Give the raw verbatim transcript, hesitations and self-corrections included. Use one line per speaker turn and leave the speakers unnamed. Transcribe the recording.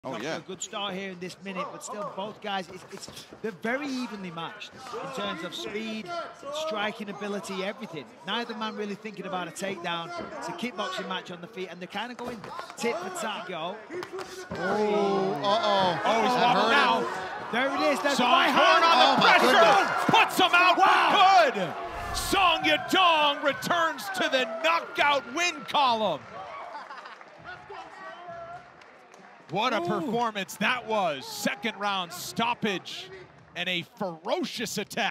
Oh, yeah.
A good start here in this minute, but still both guys, it's, it's they're very evenly matched in terms of speed, striking ability, everything. Neither man really thinking about a takedown. It's a kickboxing match on the feet, and they're kind of going tit for tat, yo.
Oh, uh-oh.
Oh, he's wobbled now. There it is. There's
Song
my hand
on the
oh,
pressure. Puts him out.
Wow.
Good. Song Yadong returns to the knockout win column. What a Ooh. performance that was. Second round stoppage and a ferocious attack.